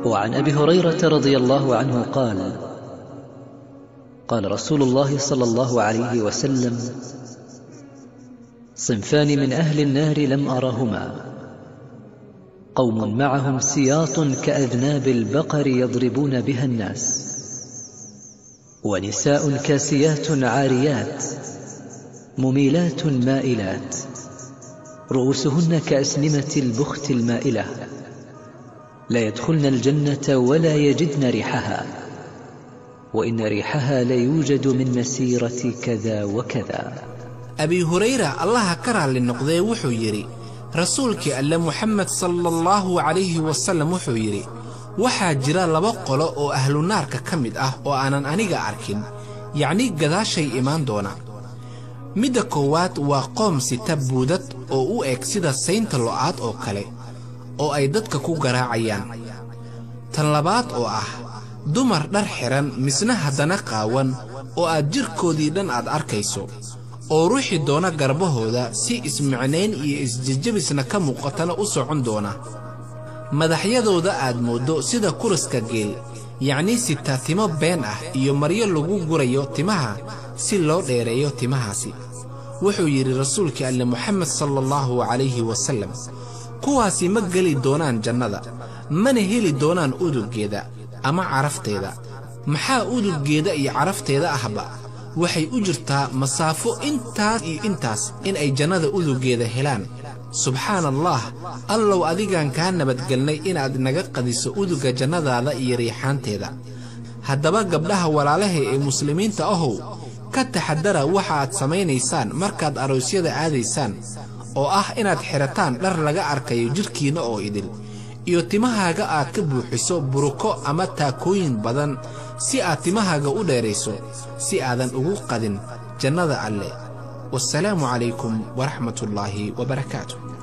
وعن أبي هريرة رضي الله عنه قال: قال رسول الله صلى الله عليه وسلم: صنفان من أهل النار لم أرهما، قوم معهم سياط كأذناب البقر يضربون بها الناس، ونساء كاسيات عاريات مميلات مائلات رؤوسهن كأسنمة البخت المائلة، لا يدخلن الجنة ولا يجدن ريحها، وإن ريحها ليوجد من مسيرة كذا وكذا. أبي هريرة الله كره للنقضي وحيري رسولك ألا محمد صلى الله عليه وسلم وحيري وحاجرا لبقل أو أهل النار كمد وأنا أنيق أركن يعني قذا شيء إيمان دونا مدى كوات وقوم ستبودت أو أكسيدا سين طلعات أو كلي أو أيدتك كو قراعيان طلبات أو دمر در حران مسنا هدنا قاوان أو أجر كودي دان أركيسو oo ruuxi doona garbahooda si ismicneen iyo isjijabisna ka muuqatana u socon doona madaxyadooda aad moodo sida kuriska geel yacni sitaatimo been ah iyo maryo lagu gurayo timaha si loo dheereeyo timahaasi. wuxuu yiri rasuulka alle Muhammad sallallahu alayhi wasallam kuwaasi ma gali doonaan jannada mana heli doonaan uduggeeda ama carafteeda. maxaa uduggeeda iyo carafteeda ahba waxay u jirtaa masaafo intaas in ay jannada uduggeeda helaan. subxaanallah, allow adigaan kaa nabadgelnay inaad naga qadiso uduga jannadaada iyo riixaanteeda. haddaba gabdhaha walaalaha ee muslimiinta ahow ka taxadara waxa aad samaynaysaan markaad aroosyada aadaysaan oo inaad xirataan dhar laga arkayo jirkiina oo idil iyo timahaaga aad ka buuxiso buruko ama taakooyin badan si aad timahaaga u dheerayso si aadan ugu qadin jannada alle. والسلام عليكم ورحمة الله وبركاته.